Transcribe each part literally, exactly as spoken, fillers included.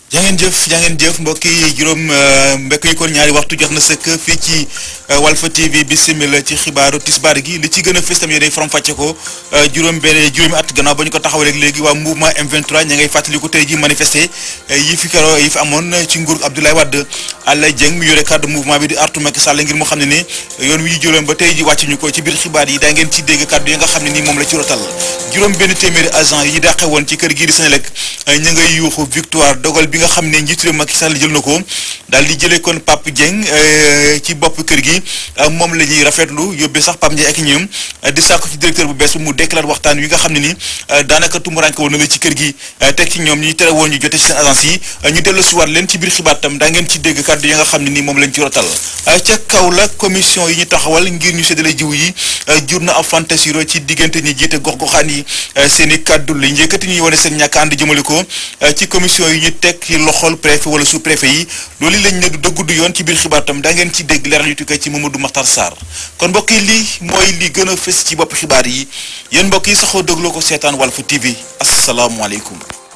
jangeen jëf jangeen jëf mbokk yi juróom mbekk yi kon ñaari waxtu jox na sëkk fii ci Walf T V bisimila ci xibaaru tisbaar gi li ci gën a fës tam yéenay faram fàcce ko juróom benn juróomi at gannaaw ba ñu ko taxawalee léegi waa mouvement M vingt-trois ña ngay fàttaliku tey ji manifesté yi fi kero yi fi amoon ci nguur Abdoulaye Wade Alla Dieng mi yore cadre mouvement bi di artu Macky Sall ngir mu xam ne ne yoon wi ñu jëloon ba tey ji wàcc ñu ko ci biir xibaar yi daa ngeen ci dégg kàddu yi nga xam ne nii moom la ci rotal juróom benn téeméeri agent yi dàqe woon ci kër gii di Senelec ña ngay yuuxu victoire dogal bi nga xam ne njiitu réew Macky Sall jël na ko daal di jëlee kon Pape Dieng ci bopp kër gi moom la ñuy rafetlu yóbbee sax Pape Ndiaye ak ñoom di sàkku ci directeur bu bees mu déclare waxtaan wi nga xam ne ni daanaka tumuraanke woon na la ci kër gi teg ci ñoom ñi tere woon ñu jote ci seen agence yi ñu dellu si waat leen ci biir xibaar tam daa ngeen ci dégg kàddu yi nga xam ne ni moom lañ ci rotal ca kaw la commission yi ñu taxawal ngir ñu séddale jiw yi jur na ab fantasiro ci diggante ñi jiite gox-goxaan yi seen i kàddu la njëkkati ñuy wane seen ñàkk ànd jëmale ko ci commission yi ñu teg ci loxol préfet wala sous préfet yi loolu lañ ne du dëgg du yoon ci biir xibaar tam daa ngeen ci dégg leeral yu tukkee ci Mamadou Makhtar Sarr kon mbokk yi lii mooy li gën a fës ci bopp xibaar yi yéen mbokk yi saxoo dégloo ko seetaan Walf T V asalaamualeykum.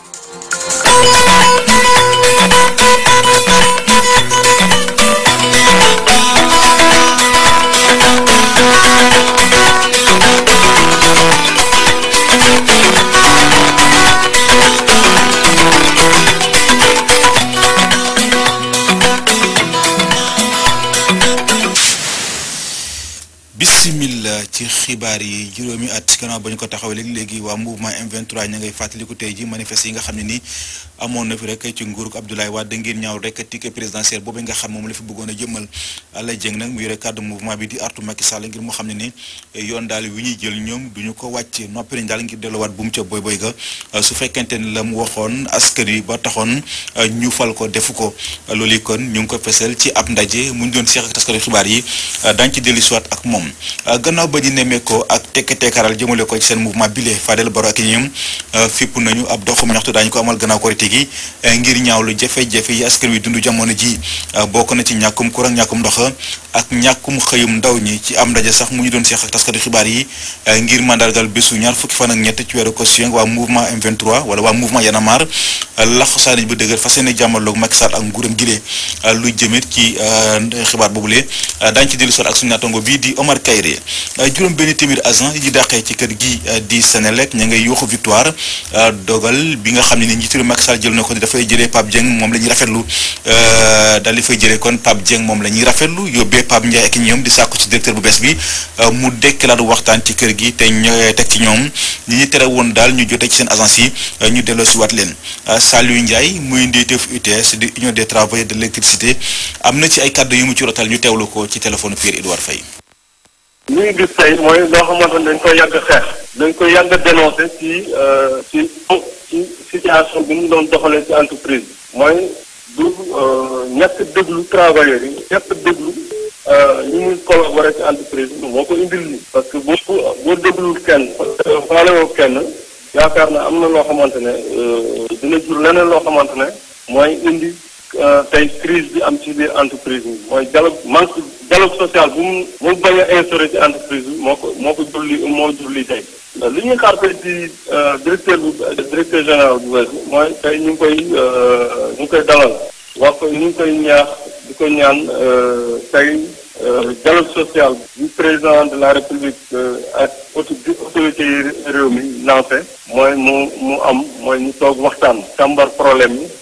bisimila ci xibaar yi juróomi at gannaaw ba ñu ko taxawee léegi léegi waa mouvement M vingt-trois ña ngay fàttaliku tey ji manifeste yi nga xam ne ni amoon na fi rek ci nguurug Abdoulaye Wade ngir ñaaw rek ticket présidentiel boobu nga xam moom la fi bëggoon a jëmmal Alla Dieng nag mu yore cadre mouvement bi di artu Macky Sall ngir mu xam ne ni yoon daal wi ñuy jël ñoom duñu ko wàcc noppi nañ daal ngir delluwaat bu mu ca boy boy ga su fekkente ni la mu waxoon askan wi ba taxoon ñu fal ko defu ko loolu kon ñu ngi ko fesal ci ab ndaje mu ñu doon seex ak taskatu xibaar yi dañ ci dellu siwaat ak moom gannaaw ba ñu nemmee ko ak tekk tekkaaral jëmale ko ci seen mouvement bile Fadel Baro ak ñoom fipp nañu ab doxum ñaxtu daañu ko amal gannaaw korite gi ngir ñaawlu jafe-jafe yi askan wi dund jamono ji bokk na ci ñàkkum courant ñàkkum ndox ak ñàkkum xëyum ndaw ñi ci am ndaje sax mu ñu doon seex ak taskatu xibaar yi ngir mandargal bésu ñaar fukki fan ak ñett ci weeru Constitution waa mouvement M vingt-trois wala waa mouvement Y en a marre lax saaniñ bu dëgër fas yéene jàmmaloog Macky Sall ak nguuram gile lu jëmit ci xibaar boobule daañu ci dellu soot ak suñu naatango bii di Omar Kayre juróom benn téeméer agent yi dàqee ci kër gi di Senelec ña ngay yuuxu victoire dogal bi nga xam ne ni njiitu réew Macky Sall jël na ko dafay jëlee Pape Dieng moom la ñuy rafetlu daal di fay jëlee kon Pape Dieng moom la ñuy rafetlu yóbbee Pape Ndiaye ak ñoom di sàkku ci directeur bu bees bi mu dekkalaat waxtaan ci kër gi te ñooy teg ci ñoom ñi ñu tere woon daal ñu jotee ci seen agence yi ñu delloo si waat leen Saliou Ndiaye muy ndeeteef U T S di Union des travailleurs de l'électricité am na ci ay kàddu yu mu ci rotal ñu teewlu ko ci téléphone Pierre Edouard Faye. li ñu gis tey mooy loo xamante ne dañ koy yàgg xeex dañ koy yàgg dénoncé ci ci ci situation bi mu doon doxalee ci entreprise bi mooy du ñàkk déglu travailleurs yi ñàkk déglu ñu muy collaboré ci entreprise bi moo ko indil nii parce que boo boo déglul kenn faalewoo kenn yaakaar na am na loo xamante ne dina jur leneen loo xamante ne mooy indi tey crise bi am ci biir entreprise bi mooy dialogue manque dialogue social bu mu mu bañ a instauré ci entreprise bi moo ko moo ko jur li moo jur li tey li ñuy xaar tey ci directeur bu directeur général bu bees mooy tey ñu ngi koy ñu ngi koy dalal wax ko ñu ngi koy ñaax di ko ñaan tey dialogue social bi président de la république ak autorité yi réew mi lancé mooy mu mu am mooy ñu toog waxtaan càmbar problème yi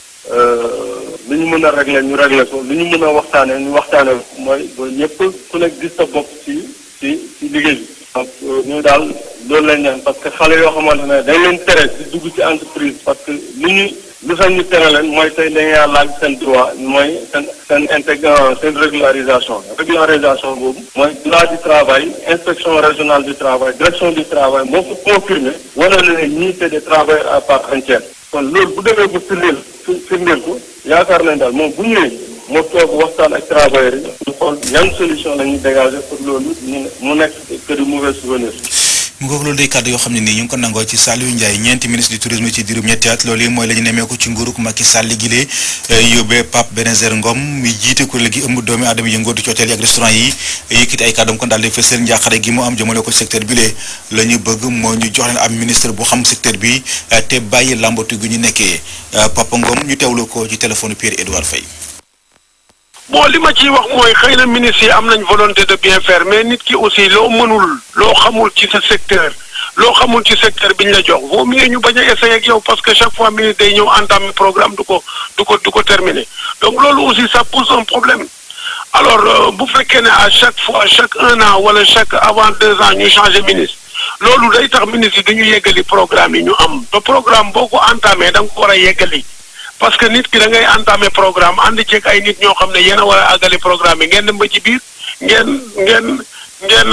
li ñu mën a régler ñu régler ko li ñu mën a waxtaanee ñu waxtaanee mooy ba ñëpp ku nekk gis sa bopp ci ci ci liggéey bi. donc ñu daal loolu lañ ñaan parce que xale yoo xamante ne dañ leen tere ci dugg ci entreprise parce que li ñu lu sax ñu tere leen mooy tey dañuy laaj seen droit mooy seen seen intégration seen régularisation régularisation boobu mooy droit du travail inspection régionale du travail direction du travail moo ko confirmé wane na ne ñii c'est des travailleurs à part entière kon loolu bu demee ba firndeel firndeel ko yaakaar nañ daal moom bu ñëwee moo toog waxtaan ak travailleurs yi ñu xool yan solution la ñuy dégager pour loolu mu nekk que de mauvais souvenirs. mu ngoog loolu day kàddu yoo xam ne nii ñu ngi ko nangoo ci Saliou Ndiaye ñeenti ministre du tourisme ci diirum ñetti at loolu yi mooy la ñu nemmeeku ci nguurug Macky Sall gile yóbbee Pape Bénézer Ngom mi jiite kuréel gi ëmb doomi aadama yëngootu ci hôtel yi ak restaurant yi yëkkati ay kàddoom kon daal di fësal njaaxare gi mu am jëmale ko secteur bi lee la ñu bëgg moo ñu jox leen am ministre bu xam secteur bi te bàyyi làmbatu gi ñu nekkee Papa Ngom ñu teewlu ko ci téléphone Pierre Edouard Faye. bon li ma ciy wax mooy xëy na ministre yi am nañ volonté de bien faire mais nit ki aussi loo mënul loo xamul ci sa secteur loo xamul ci secteur bi ñu la jox vaut mieux ñu bañ a essayer ak yow parce que chaque fois ministre day ñëw entamer programme du ko du ko du ko terminer donc loolu aussi ça pose un problème alors bu fekkee ne à chaque fois chaque un an wala chaque avant deux ans ñu changer ministre loolu day tax ministre yi dañu yeggali programme yi ñu am te programme boo ko entamé da nga ko war a yeggali. parce que nit ki da ngay entamer programme ànd ceeg ay nit ñoo xam ne yéen a war a àggali programme yi ngeen dem ba ci biir ngeen ngeen ngeen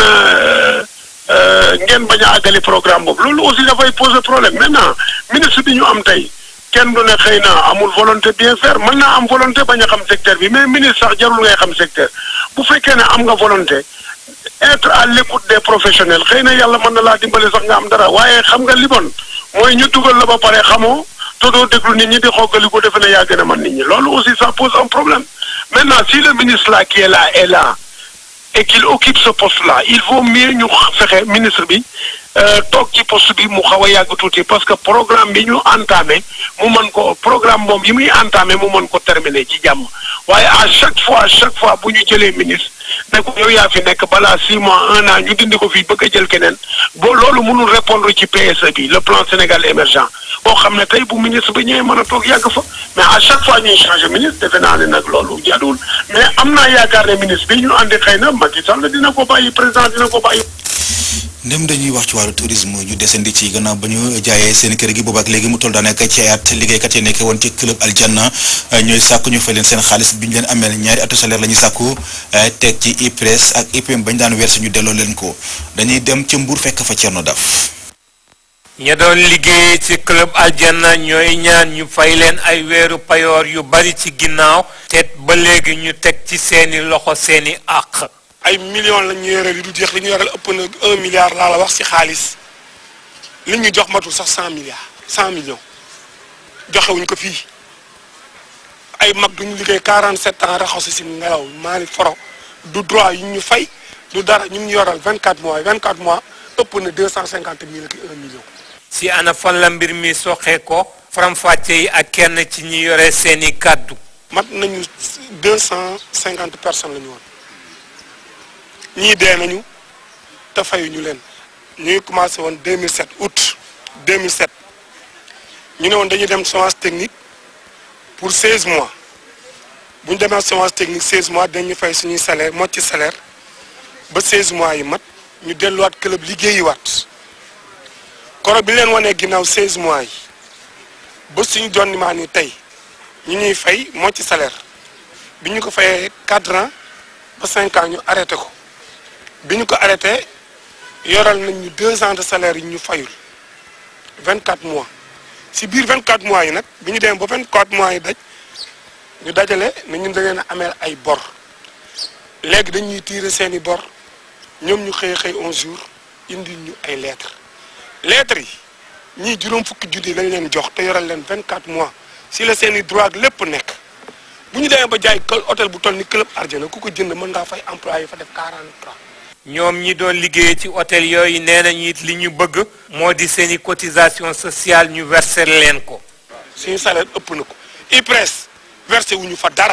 ngeen bañ a àggali programme boobu loolu aussi dafay poser problème maintenant ministre bi ñu am tey kenn du ne xëy na amul volonté bien faire mën naa am volonté bañ a xam secteur bi mais ministre sax jarul ngay xam secteur bu fekkee ne am nga volonté être à l'écoute des professionnels xëy na yàlla mën na laa dimbale sax nga am dara waaye xam nga li bon mooy ñu dugal la ba pare xamoo. te doo déglu nit ñi di xoogali ko defe ne yaa gën a man nit ñi loolu aussi ça pose un problème maintenant si le ministre là qui est là est là et qu'il occupe ce poste là il vaut mieux ñu fexe ministre bi toog ci poste bi mu xaw a yàgg tuuti parce que programme bi ñu entamé mu mën ko programme moom yi muy entamé mu mën ko terminer ci jàmm waaye à chaque fois chaque fois bu ñu jëlee ministre ne ko yow yaa fi nekk balaa six mois un an ñu dindi ko fii bëgg a jël keneen boo loolu mënul répondre ci P S E bi le plan Sénégal émergent boo xam ne tey bu ministre bi ñëwee mën a toog yàgg fa mais à chaque fois ñuy changer ministre defe naa ne nag loolu jaaduwul mais am naa yaakaar ne ministre bi ñu andi xëy na Macky Sall dina ko bàyyi président dina ko bàyyi. ndem dañuy wax ci wàllu tourisme ñu desandi ci gannaaw ba ñu jaayee seen kër gi boobaak léegi mu toll daanaka ci ay at liggéeykat yi nekk woon ci club Aljanna ñooy sàkku ñu fay leen seen xaalis bi ñu leen ameel ñaari atu salaire la ñuy sàkku teg ci I P R E S ak I P M bañ daan weer suñu delloo leen ko dañuy dem ca Mbour fekk fa Thierno Daf. ña doon liggéey ci club Aljanna ñooy ñaan ñu fay leen ay weeru payoor yu bari ci ginnaaw te ba léegi ñu teg ci seeni loxo seeni àq. ay millions la ñu yoreel yu du jeex li ñu yoreel ëpp na un milliard laa la wax ci xaalis li ñu jox matul sax cent milliards cent millions joxewuñ ko fii ay mag duñu liggéey quarante sept ans raxasu si ngelaw maa ni foro du droit yu ñu fay du dara ñu ngi yoral vingt quatre mois vingt quatre mois ëpp na deux cent cinquante mille ak un million. si ana fan la mbir mi soxee ko faram-fàcce yi ak kenn ci ñi yore seeni kàddu. mat nañu deux cent cinquante personnes la ñu woon. ñii dee nañu te fayuñu leen ñuy commencé woon deux mille sept août deux mille sept ñu ne woon dañuy dem semence technique pour seize mois bu ñu demee semence technique seize mois dañu fay suñuy salaire moo ci salaire ba seize mois yi mat ñu delluwaat club liggéeyiwaat koro bi leen wanee ginnaaw seize mois yi ba suñu jonnimaa ni tey ñu ñuy fay moo ci salaire bi ñu ko fayee quatre ans ba cinq ans ñu arrêté ko bi ñu ko arrêté yoral nañ ñu deux ans de salaire yi ñu fayul vingt quatre mois si biir vingt quatre mois yi nag bi ñu demee ba vingt quatre mois yi daj ñu dajale ne ñun da leen a ameel ay bor léegi dañuy tirer seeni bor ñoom ñu xëy xëy un jour indi ñu ay lettres lettres yi ñii juróom fukki junni lañ leen jox te yoral leen vingt quatre mois si la seeni droit lépp nekk bu ñu demee ba jaay hôtel bu toll ni club Arjana ku ko jënd mën ngaa fay employé fa def quarante-trois. ñoom ñi doon liggéey ci hôtel yooyu nee nañu it li ñu bëgg moo di seeni cotisation sociale ñu verser leen ko. suñu salaire ëpp na ko I P R E S versé wuñu fa dara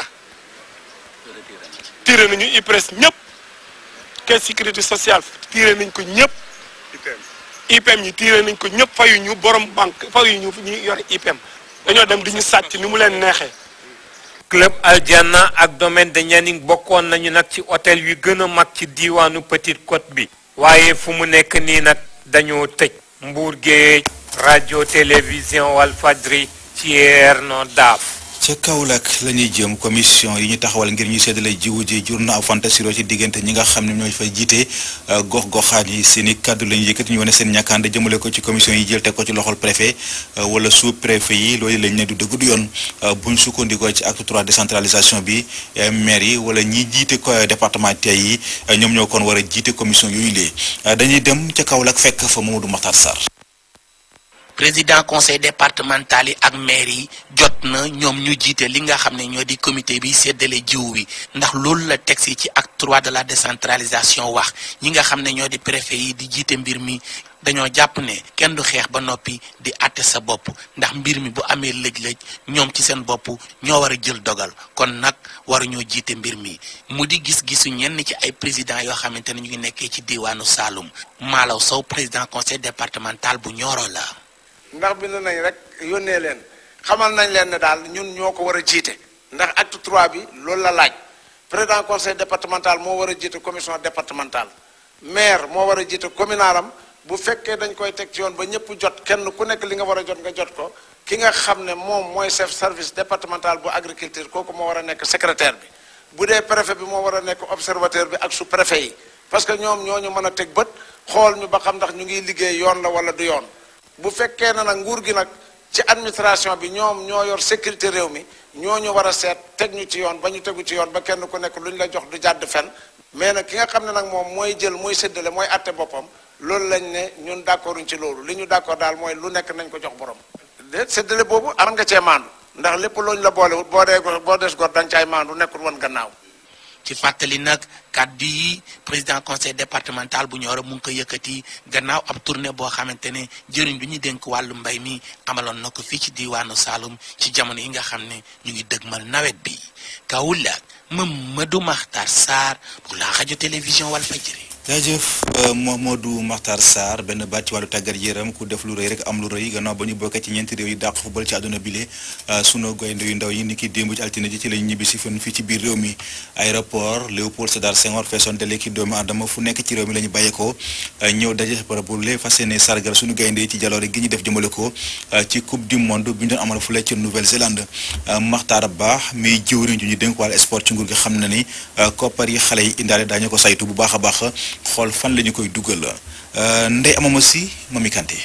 tiré nañu I P R E S ñëpp caisse sécurité sociale tiré nañ ko ñëpp I P M ñi tiré nañ ko ñëpp fayuñu borom banque fayuñu ñu yor I P M dañoo dem di ñu sàcc ni mu leen neexee. club Aljanna ak domaine de Nianing bokkoon nañu nag ci hôtel yu gën a mag ci diiwaanu Petite Côte bi waaye fu mu nekk nii nag dañoo tëj. Mbour Géej rajo télévision Walfadjri Thierno Daaf. ca Kaolack la ñuy jëm commission yi ñu taxawal ngir ñu séddale jiwu ji jur na ab fantasiro ci diggante ñi nga xam ne ñooy fay jiite gox-goxaan yi seen i kaddu la ñu yëkkati ñu wane seen ñàkkaande jëmale ko ci commission yi jël teg ko ci loxol préfet wala sous préfet yi loolu lañ ne du dëgg du yoon buñ sukkandikoo ci acte trois décentralisation bi maire yi wala ñi jiite ko département yi ñoom ñoo kon war a jiite commission yooyu lee dañuy dem ca Kaolack fekk fa Mamadou Makhtar Sarr. président conseil départemental yi ak maire yi jot na ñoom ñu jiite li nga xam ne ñoo di comité bi séddale jiw bi ndax loolu la texte ci acte trois de la décentralisation wax ñi nga xam ne ñoo di préfet yi di jiite mbir mi dañoo jàpp ne kenn du xeex ba noppi di àtte sa bopp ndax mbir mi bu amee lëj-lëj ñoom ci seen bopp ñoo war a jël dogal kon nag waruñoo jiite mbir mi mu di gis-gisu ñenn ci ay président yoo xamante ne ñu ngi nekkee ci diwaanu Saloum Malaw Sow président conseil départemental bu Nioro la. ndax bind nañ rek yónnee leen xamal nañ leen ne daal ñun ñoo ko war a jiite ndax acte trois bi loolu la laaj président conseil départemental moo war a jiite commission départementale maire moo war a jiite communalam bu fekkee dañ koy teg ci yoon ba ñëpp jot kenn ku nekk li nga war a jot nga jot ko ki nga xam ne moom mooy chef service départemental bu agriculture kooku moo war a nekk secrétaire bi bu dee préfet bi moo war a nekk observateur bi ak sous préfet yi parce que ñoom ñoo ñu mën a teg bët xool ñu ba xam ndax ñu ngi liggéey yoon la wala du yoon. bu fekkee na nag nguur gi nag ci administration bi ñoom ñoo yor sécurité réew mi ñoo ñu war a seet teg ñu ci yoon ba ñu tegu ci yoon ba kenn ku nekk lu ñu la jox du jàdd fen mais nag ki nga xam ne nag moom mooy jël mooy séddale mooy àtte boppam loolu lañ ne ñun d'accorduñ ci loolu li ñu d'accord daal mooy lu nekk nañ ko jox borom. déet séddale boobu am nga cee maandu ndax lépp looñu la boolewut boo dee boo des gor dañ caay maandu nekkul woon gannaaw. ci fàttali nag kàddu yi président conseil départemental bu Nioro mu ngi ko yëkkati gannaaw ab tournée boo xamante ne jëriñ bi ñu dénk wàllu mbay mi amaloon na ko fii ci diwaanu Saloum ci jamono yi nga xam ne ñu ngi dëgmal nawet bi Kaolack Mamadou Makhtar Sarr pour la rajo télévision Walfadjri. jaajëf Mamadou Makhtar Sarr benn baat ci wàllu tàggat yaram ku def lu rëy rek am lu rëy gannaaw ba ñu bokkee ci ñeenti réew yi dàq football ci àdduna bile sunu gaynde yu ndaw yi ni ki démb ci altine ji ci lañ ñibbi si fii ci biir réew mi aéroport Léopold Sédar Senghor feesoon dele ki doomu aadama fu nekk ci réew mi la ñu bàyyeekoo ñëw daje barab bu lee fas yéene sargal sunu gaynde yi ci jaloore gi ñu def jëmale ko ci coupe du monde bi ñu doon amal fu la ci Nouvelle-Zélande Makhtar Ba mi jëwriñ ju ñu dénk wàllu sport ci nguur gi xam na ni koppar yi xale yi indaale daañu ko saytu bu baax a baax xool fan la ñu koy dugal Ndeye Amama Si Mami Kanté.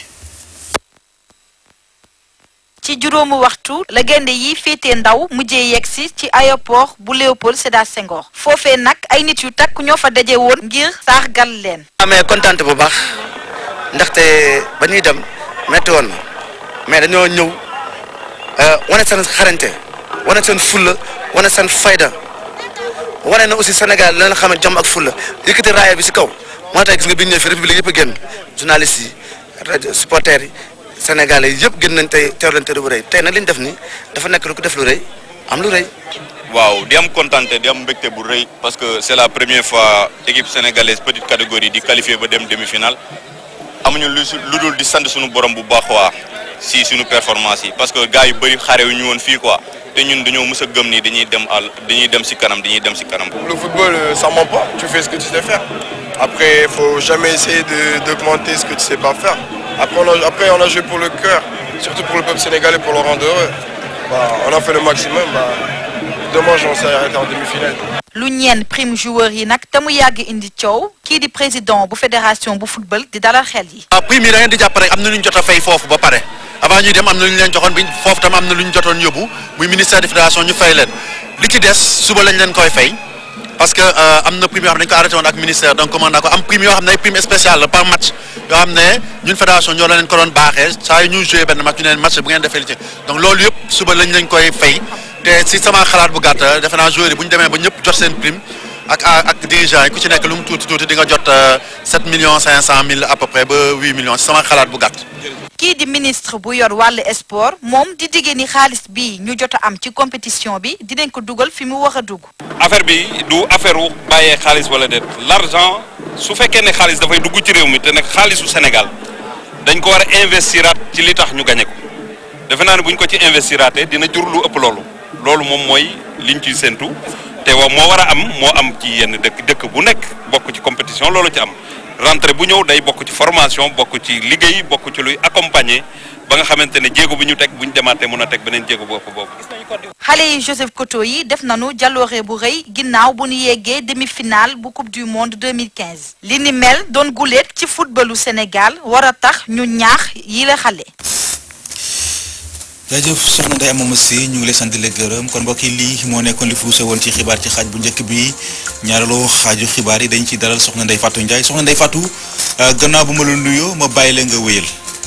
ci juróomu waxtu la gaynde yi féetee ndaw mujjee yegsi ci aéroport bu Léopold Sédar Senghor foofee nag ay nit yu takk ñoo fa daje woon ngir sargal leen. amee kontaan bu baax ndaxte ba ñuy dem metti woon na mais dañoo ñëw wane seen xarañte wane seen fulla wane seen fayda wane na aussi Sénégal la nga xam ne jom ak fulla yëkkati raaya bi si kaw moo tax gis nga bi ñu ñëwee fi république yëpp a génn journalistes yi rajo supporters yi Sénégalais yi yëpp génn nañ tey teew leen te bu rëy tey nag li ñu def ni dafa nekk lu ko def lu rëy am lu rëy. waaw di am kontante di am mbégte bu rëy parce que c'est la première fois équipe sénégalaise petite catégorie di qualifier ba dem demi-finale amuñu lu lu dul di sant suñu borom bu baax waa si suñu performance yi parce que gars yu bëri xare yu ñu woon fii quoi. te ñun dañoo mës a gëm ni dañuy dem àll dañuy dem ci kanam dañuy dem ci kanam. Le football ça ment pas, tu fais ce que tu sais faire. Après faut jamais essayer de d'augmenter ce que tu sais pas faire. Après on a, après on a joué pour le cœur, surtout pour le peuple sénégalais pour le rendre heureux. Bah, on a fait le maximum, bah dommage on s'est arrêté en demi-finale. lu ñeen prime joueur yi nag te mu yàgg indi coow kii di président bu fédération bu football di dalal xel yi. waaw prime yi da ngeen di jàpp rek am na lu ñu jot a fay foofu ba pare. avant ñuy dem am na lu ñu leen joxoon bi foofu tam am na lu ñu jotoon yóbbu muy ministère de fédération ñu fay leen li ci des suba lañ leen koy fay parce que am na prime yoo xam ne dañu ko arrêté woon ak ministère donc commande naa ko am prime yoo xam ne ay prime spéciale la par match yoo xam ne ñun fédération ñoo la leen ko doon baaxee saa yu ñu joué benn match ñu ne leen match bu ngeen defee li ci donc loolu yëpp suba lañ leen koy fay te si sama xalaat bu gàtt defe naa joueurs yi bu ñu demee ba ñëpp jot seen prime ak ak dirigeants yi ku ci nekk lu mu tuuti tuuti di nga jot sept millions cinq cent mille à peu près ba huit millions si sama xalaat bu gàtt. kii di ministre bu yor wàllu sport moom di digée ni xaalis bi ñu jot a am ci compétition bi dinañ ko dugal fi mu wax a dugg. affaire bi du affaire wu bàyyee xaalis wala déet l'argent su fekkee ne xaalis dafay dugg ci réew mi te nag xaalisu Sénégal dañ ko war a investiraat ci li tax ñu gañe ko defe naa ne bu ñu ko ci investiraatee dina jur lu ëpp loolu loolu moom mooy liñ ciy séntu te wa moo war a am moo am ci yenn dëkk dëkk bu nekk bokk ci compétition loolu ci am rentrée bu ñëw day bokk ci formation bokk ci liggéey bokk ci luy accompagner ba nga xamante ne jéego bi ñu teg bu ñu demaatee mën a teg beneen jéego bopp boobu. xale yi Joseph Koto yi def nañu jaloore bu rëy ginnaaw bu ñu yeggee demi-finale bu coupe du monde deux mille quinze li ni mel doon guléet ci footballu Sénégal war a tax ñu ñaax yi la xale. jaajëf soxna Ndeye Amama Si ñu ngi lay sant di la gërëm kon mbokk yi lii moo nekkoon li fuuse woon ci xibaar ci xaaj bu njëkk bi ñaareelu xaaju xibaar yi dañ ci dalal soxna Ndeye Fatou Ndiaye soxna Ndeye Fatou gannaaw bu ma la nuyoo ma bàyyi la nga wéyal.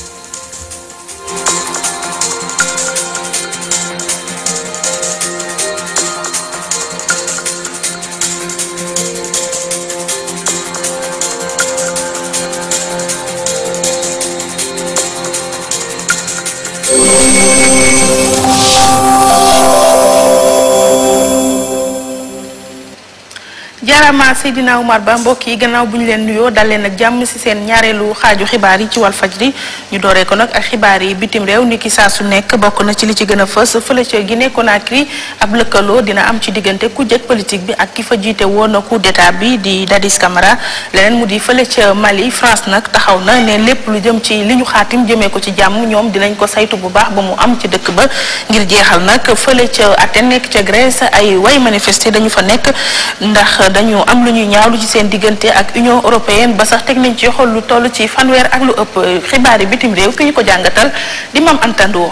jaarama Seydina Oumar Ba mbokk yi gannaaw bu ñu leen nuyoo dal leen ak jàmm ci seen ñaareelu xaaju xibaar yi ci Walfadjri ñu dooree ko nag ak xibaar yi bitim réew ni ki saa su nekk bokk na ci li ci gën a fës fële ca Guinée Conakry ab lëkkaloo dina am ci diggante ku jëkk politique bi ak ki fa jiite woon coup d'état bi di Dadis Camara leneen mu di fële ca Mali France nag taxaw na ne lépp lu jëm ci li ñu xaatim jëmee ko ci jàmm ñoom dinañ ko saytu bu baax ba mu am ci dëkk ba ngir jeexal nag fële ca Athènes nekk ca Grèce ay way manifester dañu fa nekk ndax dañu am lu ñuy ñaawlu ci seen diggante ak Union européenne ba sax teg nañ ci xol lu toll ci fanweer ak lu ëpp xibaar yi bitim réew ki ñu ko jàngatal di Mam Antandoo.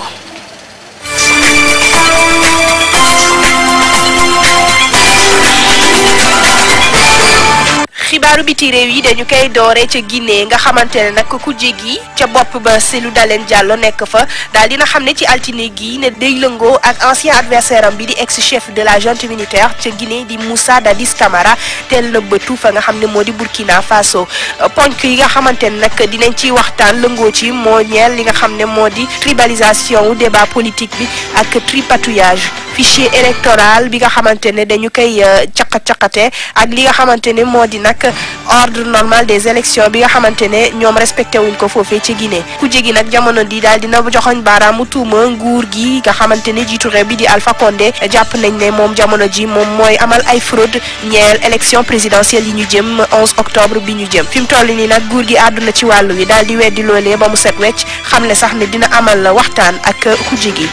xibaaru biti réew yi dañu koy doore ca Guinée nga xamante ne nag ku jéggi ca bopp ba Cellou Dalein Diallo nekk fa daal dina xam ne ci altine gi ne day lëngoo ak ancien adversaire am bi di ex chef de la junte militaire ca Guinée di Moussa Dadis Camara teel na bëtu fa nga xam ne moo di Burkina Faso ponk yi nga xamante ne nag dinañ ciy waxtaan lëngoo ci moo ñeel li nga xam ne moo di tribalisation wu débat politique bi ak tripatouillage fichier électoral bi nga xamante ne dañu koy caqat-caqate ak li nga xamante ne moo di nag ordre normal des élections bi nga xamante ne ñoom respecté wuñ ko foofee ci Guinée ku jégi nag jamono di daal dina joxoñ baaraamu tuuma nguur gi nga xamante ne jiitu réew bi di Alpha Condé jàpp nañ ne moom jamono ji moom mooy amal ay fraude ñeel élection présidentielle yi ñu jëm onze octobre bi ñu jëm fi mu toll nii nag nguur gi àdduna ci wàllu wi daal di weddi loolee ba mu set wecc xam ne sax ne dina amal waxtaan ak ku jégi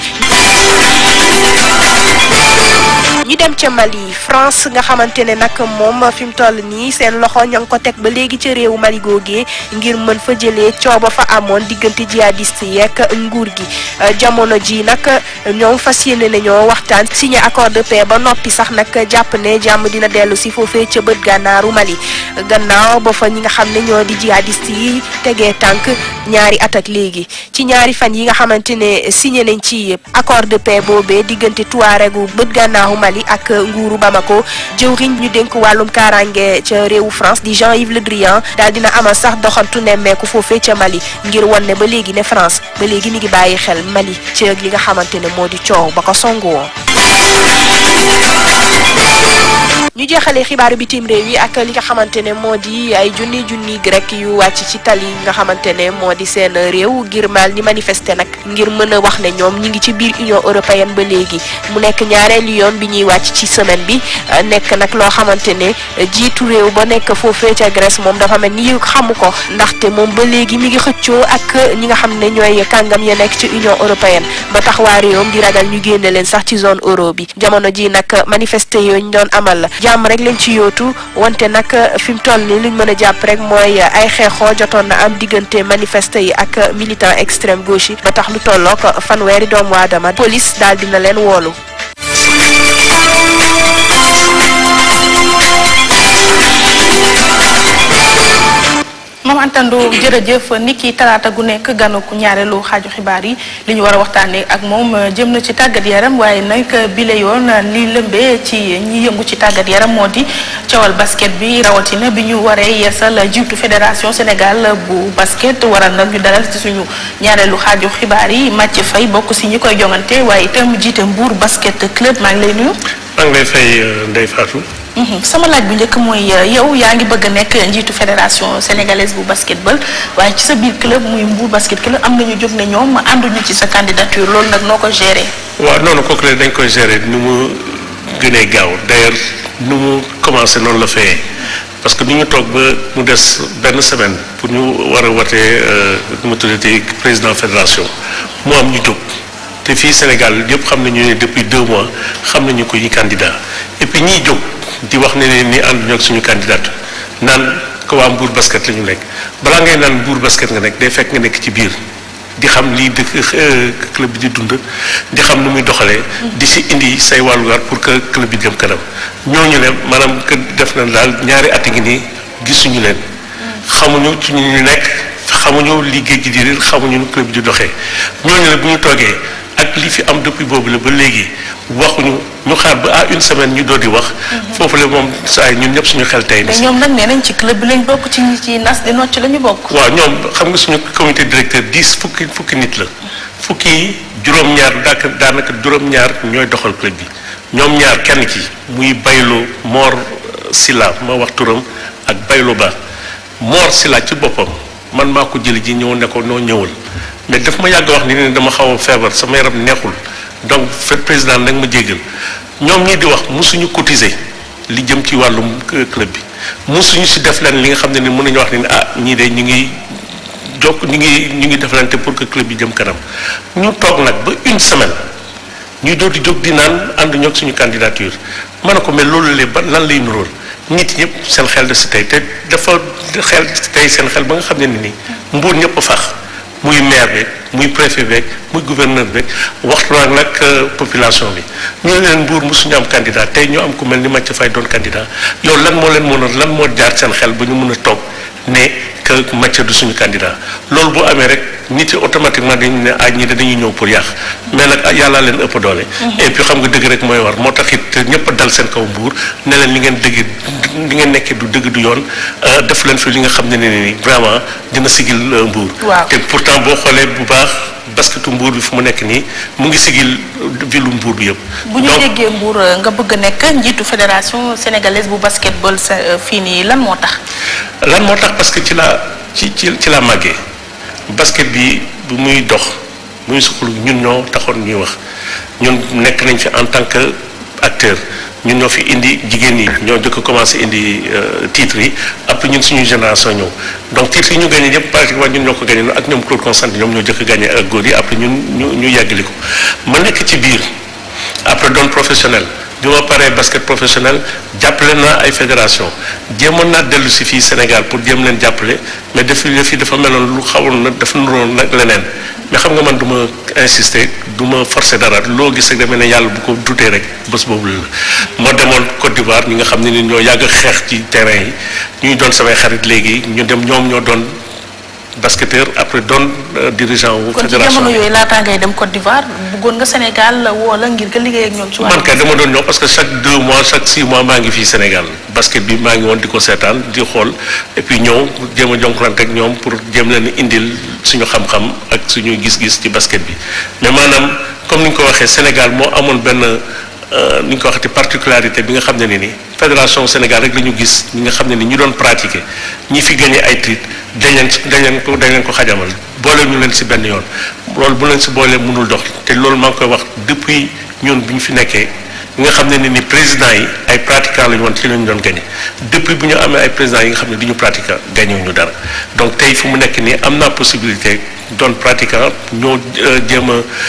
ñu dem ca Mali France nga xamante ne nag moom fi mu toll nii seen loxo ña ngi ko teg ba léegi ca réewu Mali googee ngir mën fa jëlee cooba fa amoon diggante jihadiste yeeg nguur gi jamono ji nag ñoom fas yéene nañoo waxtaan signé accord de paix ba noppi sax nag jàpp ne jàmm dina dellu si foofee ca bët gànnaaru Mali gannaaw ba fa ñi nga xam ne ñoo di jihadiste yi tegee tànk ñaari at ak léegi ci ñaari fan yi nga xamante ne signé nañ ci accord de paix boobee diggante Touaregu bët gànnaaru Mali ak nguuru Bamako jëwriñ ñu dénk wàllum kaaraange ca réewu France di Jean-Yves Le Drian daal dina amal sax doxantu nemmeeku foofee ca Mali ngir wan ne ba léegi ne France ba léegi mi ngi bàyyi xel Mali ci li nga xamante ne moo di coow ba ko songu woon ñu jeexalee xibaaru bitim réew yi ak li nga xamante ne moo di ay junni junni grec yu wàcc ci tali nga xamante ne moo di seen réew ngir mal ni manifester nag ngir mën a wax ne ñoom ñi ngi ci biir Union européenne ba léegi mu nekk ñaareelu yoon bi ñuy wàcc ci semaine bi nekk nag loo xamante ne jiitu réew ba nekk foofee ca Grèce moom dafa mel ni xamu ko ndaxte moom ba léegi mi ngi xëccoo ak ñi nga xam ne ñooy kàngam ya nekk ci Union européenne ba tax waa réewam di ragal ñu génne leen sax ci zone euro bi jamono ji nag manifester yooyu ñu doon amal la jàmm rek lañ ci yootu wante nag fi mu toll nii luñ mën a jàpp rek mooy ay xeexoo jotoon na am diggante manifester yi ak militant extrême gauche yi ba tax lu tollook fanweeri doomu aadama police daal dina leen woolu Mam Antandoo jërëjëf niki talaata gu nekk ganu ku ñaareelu xaaju xibaar yi li ñu war a waxtaanee ak moom jëm na ci tàggat yaram waaye nag bile yoon li lëmbee ci ñi yëngu ci tàggat yaram moo di coowal basket bi rawatina bi ñu waree yeesal jiitu fédération Sénégal bu basket waral nag ñu dalal ci suñu ñaareelu xaaju xibaar yi Mathieu Faye bokk si ñi koy jongante waaye itam jiite Mbour basket club maa ngi lay nuyu. maa ngi lay fay Ndeye Fatou. sama laaj bu njëkk mooy yow yaa ngi bëgg a nekk njiitu fédération sénégalaise bu basketball waaye ci sa biir club muy Mbour basket club am nañu jóg ne ñoom ànduñu ci sa candidature loolu nag noo ko gérer. waaw noonu kooku la dañ koy gérer nu mu gënee gaaw d'ailleurs nu mu commencé noonu la fayee parce que ni ñu toog ba mu des benn semaine pour ñu war a watee nu ma tuddati président fédération mu am ñu jóg te fii Sénégal yëpp xam nañu ne depuis deux mois xam nañu ko ñi candidat et puis ñiy jóg di wax ne ne ni ànduñu ak suñu candidat naan ko waa Mbour basket la ñu nekk balaa ngay naan Mbour basket nga nekk day fekk nga nekk ci biir di xam lii dëkk club bi di dund di xam nu muy doxalee di si indi say wàlluwaar pour que club bi jëm kanam ñooñu ne maanaam que def na daal ñaari at ngi nii gisuñu leen xamuñu ci ñu ñu nekk xamuñu liggéey ji di xamuñu nu club bi di doxee ñooñu ne bu ñu toogee ak li fi am depuis boobu la ba léegi waxuñu ñu xaar ba à une semaine ñu doon di wax. foofu la moom saa yi ñun ñëpp suñu xel tey. mais ñoom nag nee nañ ci club bi lañ bokk ci ñi ci nas di nocc la ñu bokk. waaw ñoom xam nga suñu comité directeur dix fukki fukki nit la fukki juróom-ñaar daanaka daanaka juróom-ñaar ñooy doxal club bi ñoom ñaar kenn ci muy Baylo Mor Silla ma wax turam ak Baylo Ba Mor Silla ci boppam man maa ko jëli ji ñëw ne ko noo ñëwal. mais daf ma yàgg wax ni ne dama xaw a feebar sama yaram neexul donc fait président nag ma jéggal ñoom ñii di wax musuñu cotiser li jëm ci wàllum club bi musuñu si def leen li nga xam ne ni mën nañu wax ni ah ñii de ñu ngi jokk ñu ngi ñu ngi deflante pour que club bi jëm kanam ñu toog nag ba une semaine ñuy doon di jóg di naan ànd ñoog suñu candidature ma ne ko mais loolu lee ba lan lay nuróol nit ñëpp seen xel de si tey te dafa xel tey seen xel ba nga xam ne ni nii Mbuur ñëpp a fax muy maire beeg muy préfet beeg muy gouverneur beeg waxtu nag nag population bi ñu ne leen Mbuur mosuñu am candidat tey ñu am ku mel ni Mathieu Faye doon candidat yow lan moo leen mën a lan moo jaar seen xel ba ñu mën a toog ne que Mathieu du suñu candidat loolu bu amee rek nit yi automatiquement dañu ne ah ñii dañuy ñëw pour yàq mais nag yàllaa leen ëpp doole. et puis xam nga dëgg rek mooy war moo tax it ñëpp dal seen kaw Mbuur ne leen li ngeen dëgg li ngeen nekkee du dëgg du yoon def leen fi li nga xam ne ni vraiment dina sigil Mbuur. te pourtant boo xoolee bu baax basketu Mbuur bi fu mu nekk nii mu ngi sigil ville Mbuur bi yëpp. bu ñu déggee Mbuur nga bëgg a nekk njiitu fédération sénégalaise bu basketball sa fii nii lan moo tax. lan moo tax parce que ci la ci ci ci la màggee basket bi bu muy dox muy suqalu ñun ñoo taxoon ñuy wax ñun nekk nañ fi en tant que acteur ñun ñoo fi indi jigéen ñi ñoo jëkk commencé indi titres yi après ñun suñu génération ñëw donc titres yi ñu gagné ñëpp pratiquement ñun ñoo ko gagné ak ñoom Claude Constantine ñoom ñoo jëkk gagné ak góor yi après ñun ñu ñu yàggali ko ma nekk ci biir après doon professionnel bi ma paree basket professionnel jàppale naa ay fédération jéemoon naa dellu si fii Sénégal pour jéem leen jàppale mais def fii dafa meloon lu xawoon na dafa nuroon nag leneen mais xam nga man du ma insister du ma forcer dara loo gis rek demee ne yàlla bu ko dutee rek bés boobu la moo demoon Côte d'Ivoire ñi nga xam ne ni ñoo yàgg xeex ci terrain yi ñuy doon samay xarit léegi ñu dem ñoom ñoo doon basketteur après doon dirigeant wu fédération. kon ci jamono yooyu laataa ngay dem Côte d'Ivoire bëggoon nga Sénégal woo la ngir nga liggéey ak ñoom ci wàllu. man kay dama doon ñëw parce que chaque deux mois chaque six mois maa ngi fii Sénégal basket bi maa ngi woon di ko seetaan di xool et puis ñëw jéem a jonkalante ak ñoom pour jéem leen indil suñu xam-xam ak suñu gis-gis ci basket bi mais maanaam comme ni ñu ko waxee Sénégal moo amoon benn ni ñu ko waxati particularité bi nga xam ne ni ni fédération Sénégal rek la ñu gis ñi nga xam ne ni ñu doon pratiquer ñi fi gagné ay titres dañ leen dañ leen ko dañ leen ko xajamal boole ñu leen si benn yoon loolu bu leen si boolee mënul dox te loolu maa ngi koy wax depuis ñun bi ñu fi nekkee ñi nga xam ne ni ni présidents yi ay pratiquants la ñu woon ci la ñu doon gagné depuis bu ñu amee ay présidents yi nga xam ne du ñu pratiquant gagné wu ñu dara donc tey fu mu nekk nii am naa possibilité doon pratiquant ñoo jéem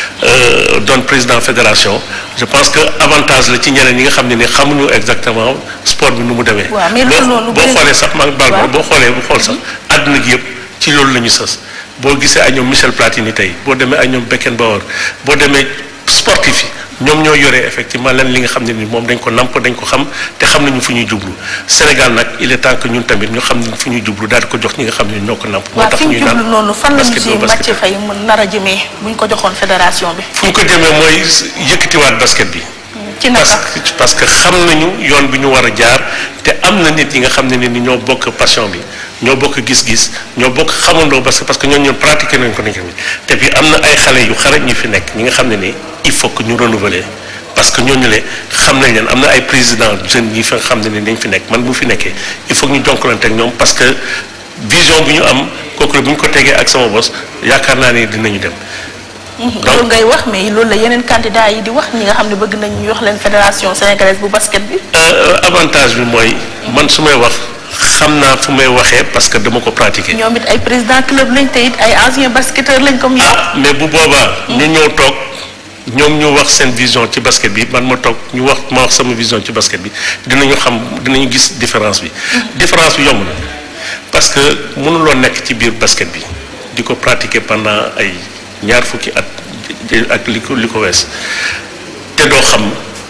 a doon président fédération je pense que avantage la ci ñeneen ñi nga xam ne ni xamuñu exactement sport bi nu mu demee. waaw mais loolu boo xoolee sax maa ngi baal ma boo xoolee bu xool sax àdduna gi yëpp ci loolu la ñu sës boo gisee ay ñoom Michel Platini tey boo demee ay ñoom Beckenbauer boo demee sportif yi ñoom ñoo yoree effectivement lan li nga xam ne ni moom dañ ko namp dañ ko xam te xam nañu fu ñuy jublu Sénégal nag il est temps que ñun tamit ñu xam ne fu ñuy jublu daal di ko jox ñi nga xam ne ñoo ko namp. moo tax ñuy naan noonu fan la ñu ci Mathieu Faye mu nar a jëmee bu ñu ko joxoon fédération bi. fu ñu ko jëmee mooy yëkkatiwaat basket bi. ci naka parce que xam nañu yoon bi ñu war a jaar te am na nit yi nga xam ne ni ñoo bokk passion bi ñoo bokk gis-gis ñoo bokk xamandoo parce que parce que ñooñu ñoom pratiqué nañ ko ni te puis am na ay xale yu xarañ ñu fi nekk ñi nga xam ne ni il faut que ñu renouveler parce que ñooñu le xam nañ leen am na ay président jeunes yi fa xam ne ni dañ fi nekk man bu fi nekkee il faut que ñu jonkalante ak ñoom parce que vision bu ñu am kooku la bu ñu ko tegee ak sama bos yaakaar naa ne dinañu dem. loolu ngay wax mais loolu la yeneen candidat yi di wax ñi nga xam ne bëgg nañ ñu wax leen fédération sénégalaise bu basket bi. avantage bi mooy man su may wax xam naa fu may waxee parce que dama ko pratiquer. ñoom it ay président club lañ te it ay ancien basketteur lañ comme yow. ah mais bu boobaa. ñu ñëw toog ñoom ñu wax seen vision ci basket bi man ma toog ñu wax ma wax sama vision ci basket bi dinañu xam dinañu gis différence bi. différence bi yomb na parce que mënuloo nekk ci biir basket bi di ko pratiquer pendant ay ñaar fukki at ak li ko li ko wees te doo xam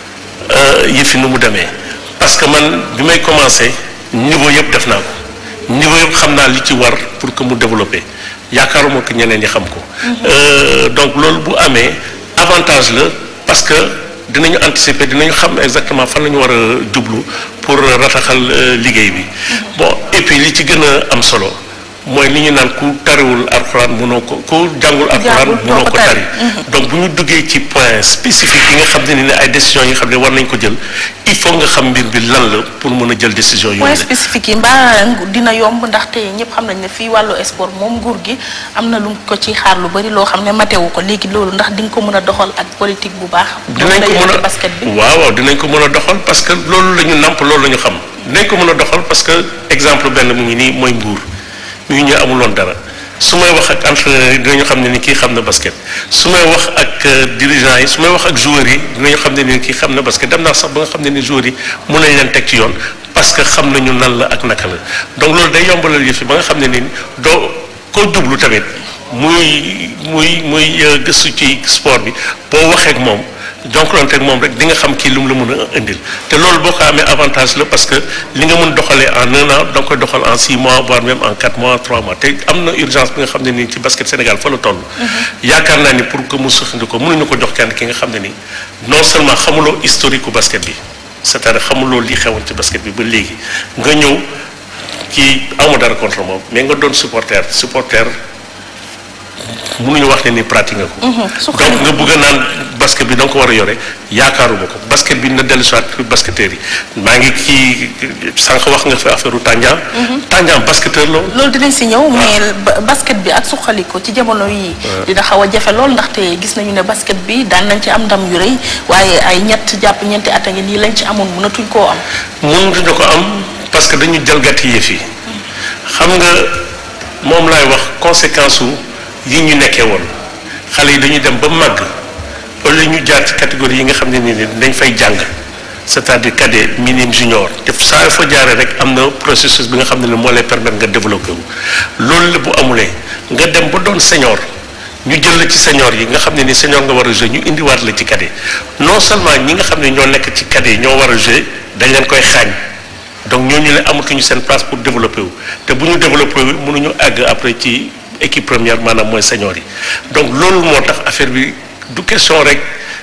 yëf yi nu mu demee parce que man bi may commencer niveau yëpp def naa ko niveau yëpp xam naa li ci war pour que mu développer yaakaaruma que ñeneen ñi xam ko. donc loolu bu amee avantage la parce que dinañu anticiper dinañu xam exactement fan la ñu war a jublu pour rataxal liggéey bi bon et puis li ci gën a am solo mooy li ñu naan ku tariwul alxuraan mënoo ko ku jàngul alxuraan mënoo ko tari donc bu ñu duggee ci point spécifique yi nga xam ne ni ay décisions yi nga xam ne war nañ ko jël il faut nga xam mbir bi lan la pour mën a jël décision yooyu point spécifique yi mbaa dina yomb ndaxte ñëpp xam nañ ne fii wàllu sport moom nguur gi am na lu ko ci xaar lu bari loo xam ne matewu ko léegi loolu ndax di nga ko mën a doxal ak politique bu baax dinañ ko mën a basket bi waaw waaw dinañ ko mën a doxal parce que loolu la ñu namp loolu la ñu xam dinañ ko mën a doxal parce que exemple benn mu ngi nii mooy Mbour ñu ñu amuloon dara su may wax ak entraîneurs yi dinañu xam ne ni kii xam na basket su may wax ak dirigeants yi su may wax ak joueurs yi dinañu xam ne ni kii xam na basket dem naa sax ba nga xam ne ni joueurs yi mën nañ leen teg ci yoon parce que xam nañu nan la ak naka la donc loolu day yombalal yëf yi ba nga xam ne ni doo koo jublu tamit muy muy muy gëstu ci sport bi boo waxee ak moom jonkalante ak moom rek di nga xam kii lu mu la mën a indil te loolu boo ko amee avantage la parce que li nga mën doxalee en un an da nga koy doxal en six mois voire même en quatre mois trois mois te am na urgence bi nga xam ne nii ci basket Sénégal fa la toll. yaakaar naa ni pour que mu suxandi ko mënuñu ko jox kenn ki nga xam ne nii non seulement xamuloo historique ku basket bi c'est-à-dire xamuloo li xewoon ci basket bi ba léegi nga ñëw kii awma dara contre moom mais nga doon supporter supporter mënuñu wax ne ni pratique nga ko. donc nga bëgg a naan basket bi da nga ko war a yore yaakaaruma ko basket bi na dellu soit basketteurs yi maa ngi kii sànq wax nga fi affaire u Tandian. Tandian basketteur la woon. loolu dinañ si ñëw mais basket bi ak suqali ko ci jamono yi dina xaw a jafe lool ndaxte gis nañu ne basket bi daan nañ ci am ndam yu rëy waaye ay ñett jàpp ñeenti at a ngi nii lañ ci amoon mënatuñ koo am. mënatuñu ko am parce que dañu jalgati yëf yi xam nga moom laay wax conséquence su. yi ñu nekkee woon xale yi dañuy dem ba màgg wala ñu jaar ci catégorie yi nga xam ne ni dañ fay jàng c'est-à-dire cadet minime junior te saa yoo fa jaaree rek am na processus bi nga xam ne ni moo lay permettre nga développer wu loolu la bu amulee nga dem ba doon senior ñu jël la ci senior yi nga xam ne ni senior nga war a jouer ñu indiwaat la ci cadet non seulement ñi nga xam ne ñoo nekk ci cadet yi ñoo war a jouer dañ leen koy xaañ donc ñooñu ne amatuñu seen place pour développer wu te bu ñu développer wu mënuñu àgg après ci équipe première maanaam mooy senior yi donc loolu moo tax affaire bi du question rek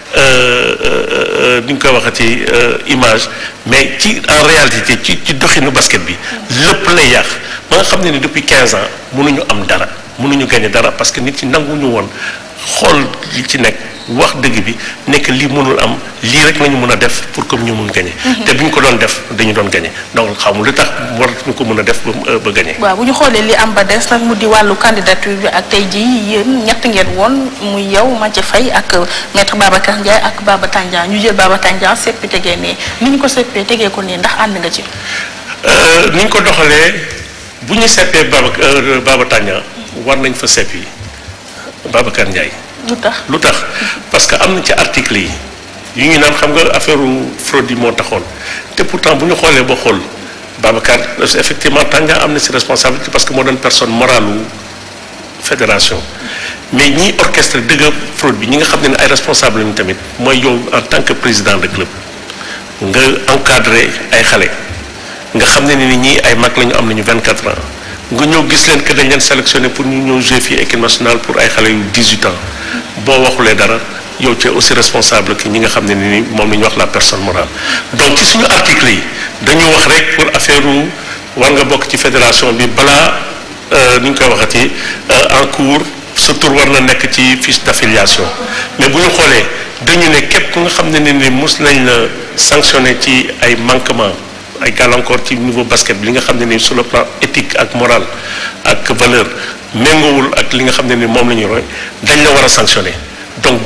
ni ñu koy waxati image mais ci en réalité ci ci doxinu basket bi lépp lay yàq ba nga xam ne ni depuis quinze ans mënuñu am dara mënuñu gagner dara parce que nit ci nanguñu woon xool li ci nekk wax dëgg bi nekk lii mënul am lii rek nañu mën a def pour que ñu mun gagner te bu ñu ko doon def dañu doon gagner donc xamul lu tax war ñu ko mën a def ba ba gagner. waaw bu ñu xoolee li am ba des nag mu di wàllu candidature bi ak tey jii yéen ñett ngeen woon muy yow Mathieu Faye ak maître Babacar Ndiaye ak Baba Tandian ñu jël Baba Tandian seppi tegee ne ni ñu ko seppee tegee ko nii ndax ànd nga ci. ni ñu ko doxalee bu ñu seppee Baba Baba Tandian war nañ fa seppi Babacar Ndiaye. lu tax lu tax parce que am na ci article yi yu ñu naan xam nga affaire fraude yi moo taxoon te pourtant bu ñu xoolee ba xool Babacar effectivement Tandian am na ci responsabilité parce que moo doon personne morale u fédération mais ñi orchestre dëgg fraude bi ñi nga xam ne ay responsable lañu tamit mooy yow en tant que président de club nga encadré ay xale nga xam ne ni ñii ay mag lañu am nañu vingt-quatre ans nga ñëw gis leen que dañ leen sélectionné pour ñu ñëw jouer fii équipe nationale pour ay xale yu dix-huit ans boo waxulee dara yow tu es aussi responsable que ñi nga xam ne ni moom la ñu wax la personne morale donc ci suñu article yi dañu wax rek pour affaire war nga bokk ci fédération bi balaa ni ñu koy waxati en cours sa tur war na nekk ci fiche d'affiliation mais bu ñu xoolee dañu ne képp ku nga xam ne ni mus nañ la sanctionné ci ay manquements ay gàllankoor ci niveau basket bi li nga xam ne ni sur le plan éthique ak moral ak valeur méngoowul ak li nga xam ne ni moom la ñu roy dañ la war a sanctionner donc directement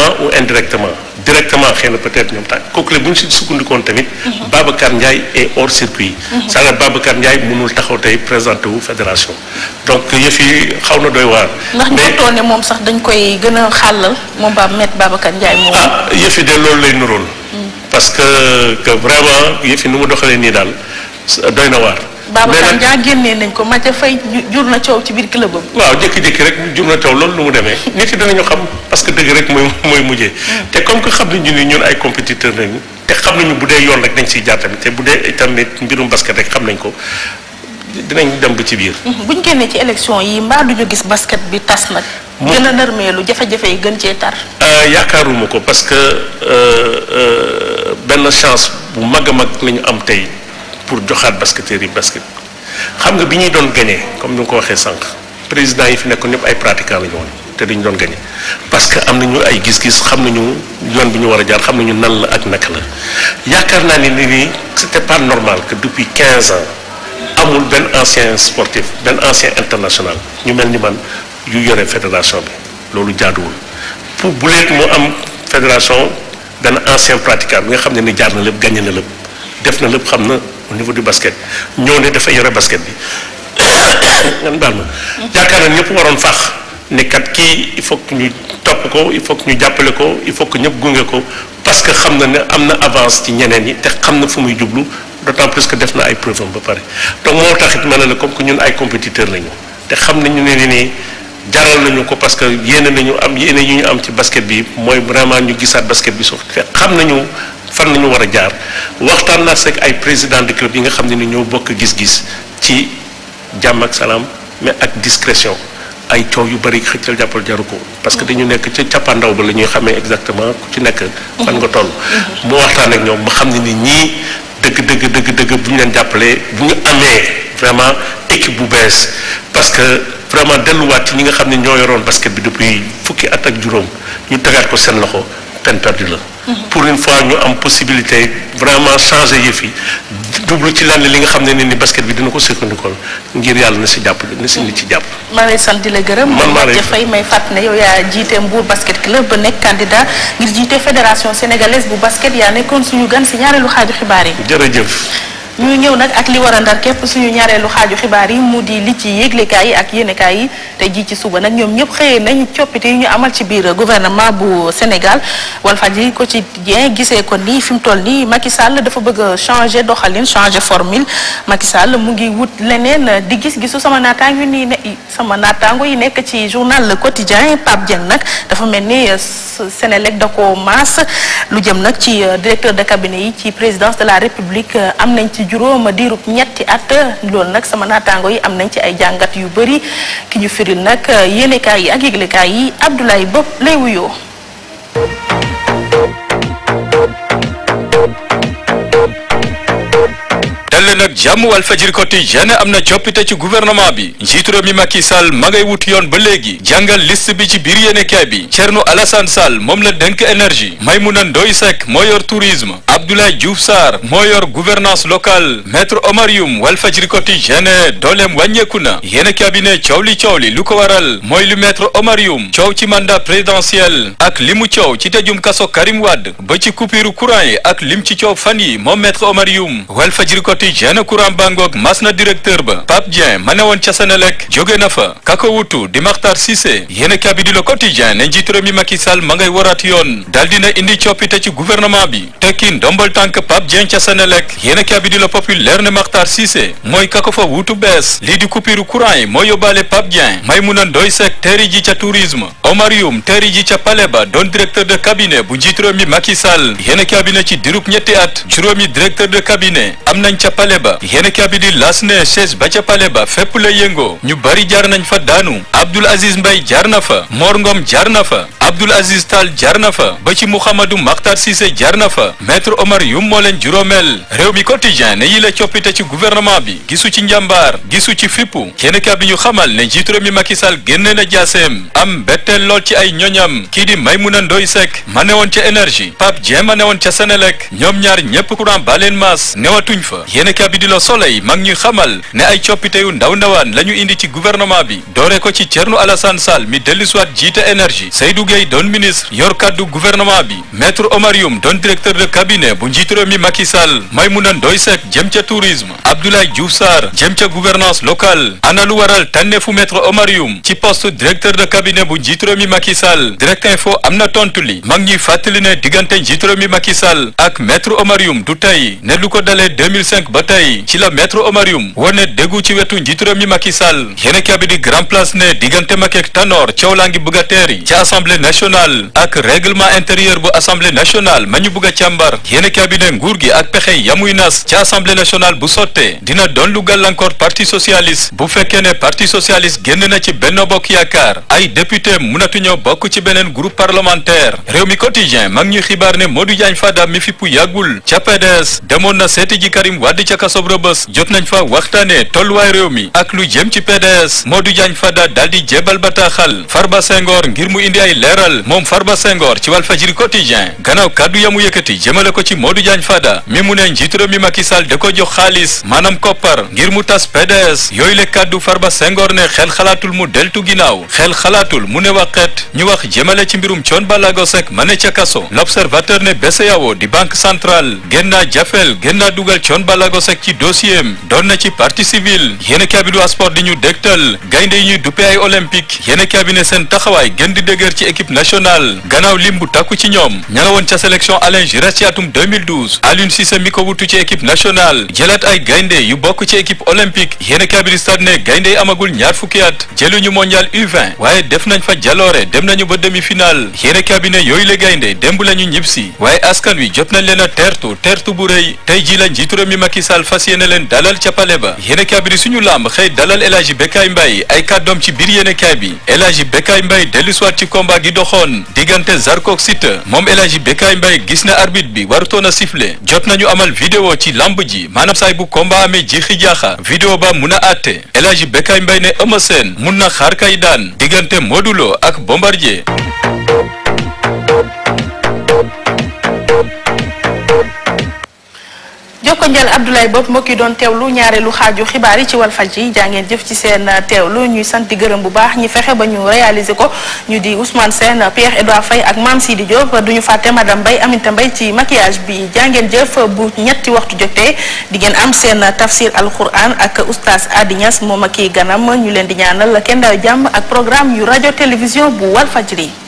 directement ou indirectement directement xëy na peut-être ñoom tànk kooku la bu ñu si sukkandikoon tamit Babacar Ndiaye est hors circuit c'est-à-dire Babacar Ndiaye mënul taxaw tey présenté wu fédération donc yëf yi xaw na doy waar ndax ñoo ne moom sax dañ koy gën a xàllal moom ba maître Babacar Ndiaye moom ah yëf yi de loolu lay nuroon parce que que vraiment yëf yi nu mu doxalee nii daal doy na waar Babacar Ndiaye génnee nañ ko Mathia Faye jur na coow ci biir club am. waaw jékki-jékki rek jur na coow loolu lu mu demee nit yi danañu xam parce que dëgg rek mooy mooy mujjee te comme que xam nañu ni ñun ay compétiteurs nañu te xam nañu bu dee yoon rek dañ siy jaar tamit te bu dee tamit mbirum basket rek xam nañ ko dinañ dem ba ci biir. bu ñu génnee ci élection yi mbaa duñu gis basket bi tas nag. gën a nërmeelu jafe-jafe yi gën cee tar. yaakaaruma ko parce que benn chance bu mag a mag la ñu am tey. pour joxaat basketteurs yi basket xam nga bi ñuy doon gagné comme ni nga ko waxee sànq président yi fi nekkoon ñëpp ay pratiquants la ñu woon te dañu doon gagné parce que am nañu ay gis-gis xam nañu yoon bi ñu war a jaar xam nañu nan la ak naka la yaakaar naa ni ni c'était pas normal que depuis quinze ans amul benn ancien sportif benn ancien international ñu mel ni man yu yore fédération bi loolu jaaduwul pour bu leet mu am fédération benn ancien pratiquant bi nga xam ne ni jaar na lépp gagné na lépp def na lépp xam na au niveau du basket ñoo ne dafa yore basket bi ngan baal ma yaakaar na ñëpp waroon fax ne kat kii il faut que ñu topp ko il faut que ñu jàppale ko il faut que ñëpp gunge ko parce que xam na ne am na avance ci ñeneen ñi te xam na fu muy jublu d'autant plus que def na ay preuve am ba pare donc moo taxit ma ne la comme que ñun ay compétiteurs lañu te xam nañu ne ni nii jaral nañu ko parce que yéene nañu am yéene yu ñu am ci basket bi mooy vraiment ñu gisaat basket bi suuf te xam nañu fan nañu war a jaar waxtaan naa seeg ay président de club yi nga xam ne ni ñoo bokk gis-gis ci jàmm ak salaam mais ak discrétion ay coow yu bari xëccal jàppal jaru ko parce que dañu nekk ca cappaandaw ba la ñuy xamee exactement ku ci nekk fan nga toll mu waxtaan ak ñoom ba xam ne ni ñii dëgg dëgg dëgg dëgg bu ñu leen jàppalee bu ñu amee vraiment équipe bu bees parce que vraiment delluwaat ci ñi nga xam ne ñoo yoroon basket bi depuis fukki at ak juróom ñu tegaat ko seen loxo peine perdue la pour une fois ñu am possibilité vraiment changer yëf yi jublu ci lenn li nga xam ne ni ni basket bi dina ko sukkandikoon ngir yàlla na si jàpp na si nit ci jàpp. maa lay sant di la gërëm. man maa lay fay may fàttali ne yow yaa jiite Mbour basket club ba nekk candidat ngir jiite fédération sénégalaise bu basket yaa nekkoon suñu gan si ñaareelu xaaju xibaar yi. jërëjëf. ñu ñëw nag ak li war a ndar képp suñu ñaareelu xaaju xibaar yi mu di li ci yéglekaay yi ak yéenekaay yi tey jii ci suba nag ñoom ñëpp xëyee nañ coppite yi ñu amal ci biir gouvernement bu Sénégal Walfadjri quotidien gisee ko ni fi mu toll nii Macky Sall dafa bëgg a changer doxalin changer formule Macky Sall mu ngi wut leneen di gis-gisu sama naataango yi nii ne sama naataango yi nekk ci journal Le Quotidien Pape Dieng nag dafa mel ni Sénélec da ko maas lu jëm nag ci directeur de cabinet yi ci présidence de la République am nañ ci juróom diirub ñetti at loolu nag sama naataango yi am nañ ci ay jàngat yu bëri ki ñu firil nag yéenekaay yi ak yëglekaay yi Abdoulaye Bopp lay wuyoo. dal nag jàmm Walfadjri Quotidien am na coppite ci gouvernement bi njiitu réew mi Macky Sall ma ngay wut yoon ba léegi jàngal liste bi ci biir yéenekaay bi Thierno Alassane Sall moom la dénk énergie Maymouna Ndoye Seck moo yor tourisme Abdoulaye Diouf Sarr moo yor gouvernance locale maître Omar Youm Walfadjri Quotidien dooleem wàññeeku na yéenekaay bi ne coow li coow li lu ko waral mooy lu maître Omar Youm coow ci mandat présidentiel ak li mu coow ci tëjum kaso Karim Wade ba ci coupure courant yi ak lim ci coow fan yi moom maître Omar Youm Walfadjri Quotidien courant bangoog mas na directeur ba Pape Dieng ma ne woon ca Sénélec jóge na fa kako wutu di Makhtar Cissé yéenekaay bi di Le Quotidien ne njiitu réew mi Macky Sall ma ngay waraat yoon daal dina indi coppite ci gouvernement bi tekki ndombal tànk Pape Dieng ca Sénélec yéenekaay bi di Le Populaire ne Makhtar Cissé mooy kako fa wutu bees lii di coupure courant yi moo yóbbaale Pape Dieng Maymouna Ndoye Seck teeri ji ca tourisme Omar Youm teeri ji ca palais ba doon directeur de cabinet bu njiitu réew mi Macky Sall yéenekaay bi ne ci dirub ñetti at juróomi directeur de cabinet am nañ ca palais ba yéenekaay bi di las ne chaise ba ca palais ba fépp la yëngoo ñu bari jaar nañ fa daanu Abdoul Aziz Mbaye jaar na fa Mor Ngom jaar na fa Abdoul Aziz Tall jaar na fa ba ci Mouhamadou Makhtar Cissé jaar na fa maître Omar Youm moo leen juróomeel réew mi quotidien ne yi la coppite ci gouvernement bi gisu ci njàmbaar gisu ci fippu kenn ka bi ñu xamal ne njiitu réew mi Macky Sall génne na jaaseem am betteel lool ci ay ñoñam kii di Maymouna Ndoye Seck ma newoon ca énergie Pape Dieng ma newoon ca Senelec ñoom ñaar ñépp courant ba leen maas newatuñ fa yéen ka bi di la Soleil mag ñuy xamal ne ay coppite yu ndaw ndawaan la ñu indi ci gouvernement bi doore ko ci Thierno Alassane Sall mi dellusiwaat jiite énergie Seydou Gueye doon ministre yor kaddu gouvernement bi maître Omar Youm doon directeur de cabinet bu njiitu réew mi Macky Sall Maymouna Ndoye Seck jëm ca tourisme Abdoulaye Diouf Sarr jëm ca gouvernance locale ana lu waral tànneefu maître Omar Youm ci poste directeur de cabinet bu njiitu réew mi Macky Sall direct info am na tontu li mag ñuy fàttali ne diggante njiitu réew mi Macky Sall ak maître Omar Youm du tey ne lu ko dalee deux mille cinq ba tey ci la maître Omar Youm wane déggu ci wetu njiitu réew mi Macky Sall yéen a bi di grand place ne diggante Macky ak Tanor coow laa ngi bëgg a teeri ci assemblée nationale ak règlement intérieur bu assemblée nationale ma ñu bëgg a càmbar yéen a bi ne nguur gi ak pexe yamuy nas ci assemblée nationale bu sottee dina doon lu gàllankoor parti socialiste bu fekkee ne parti socialiste génn na ci Benno Bokk Yaakaar ay député mënatuñoo bokk ci beneen groupe parlementaire réew mi quotidien mag ñuy xibaar ne Modou Diagne Fada mi fippu yàggul ca P D S demoon na seeti ji Karim Wade ca kasob Rebeuss jot nañ fa waxtaane tolluwaay réew mi ak lu jëm ci P D S Modou Diagne Fada daal di jébal bataaxal Farba Senghor ngir mu indi ay leeral moom Farba Senghor ci Walfadjri quotidien gannaaw kàddu yamu yëkkati jëmale ko ci Modou Diagne Fada mi mu ne njiitu réew mi Macky Sall da ko jox xaalis maanaam koppar ngir mu tas P D S yooyu le kàddu Farba Senghor ne xel xalaatul mu deltu ginnaaw xel xalaatul mu ne waqet ñu wax jëmale ci mbirum Thione Ballago Seck ma ne ca kaso l'observateur ne B C E A O di banque centrale gën naa jafel gën naa dugal Thione Ballago Seck ci dossier am doon na ci partie civile yéen kabidu sport di ñu dégtal gaynde yi ñuy duppe ay olympique yéen cabinet seen taxawaay gën di dëgër ci équipe nationale gannaaw lim bu takku ci ñoom ña nga woon ca sélection Alain Giresse ci atum deux mille douze Aliou Cissé mi ko wutu ci équipe nationale jëlaat ay gaynde yu bokk ci équipe olympique yéen cabinet stade ne gaynde yi amagul ñaar fukki at jëluñu mondial U vingt waaye def nañ fa jaloore dem nañu ba demi-finale yéen cabinet yooyu la gaynde démb la ñu ñibbisi waaye askan wi jot nañ leen a teertu teertu bu rëy tey ji la njiitu réew mi Macky Sall fas yéene leen dalal ca pale ba yéen cabinet suñu làmb xëy dalal El Hadji Bekay Mbaye ay kàddoom ci biir yéen kaay bi El Hadji Bekay Mbaye dellu siwaat ci combat gi doxoon diggante Zarko ak Siteu moom El Hadji Bekay Mbaye gis na arbitre bi warutoon a siffler jot nañu amal vidéo ci lamb ji maanaam saay bu combat amee jiixi jaaxa vidéo ba mun a àtte El Hadji Bekay Mbaye ne Eumeu Sène mun na xaar kay daan diggante Modou Lo ak Bombardier. jokko njal Abdoulaye Bob mbokk yi doon teewlu ñaareelu xaaju xibaar yi ci Walfadjri jaa ngeen jëf ci seen teewlu ñuy sant di gërëm bu baax ñi fexe ba ñu réaliser ko ñu di Ousmane Sène Pierre Edouard Faye ak Mame Sidi Diop duñu fàtte madame Mbaye Aminata Mbaye ci maquillage bi jaa ngeen jëf bu ñetti waxtu jotee di ngeen am seen tafsir alquran ak oustaz Adi Niass moom ak i ganam ñu leen di ñaanal kenn daal jàmm ak programme yu rajo télévision bu Walfadjri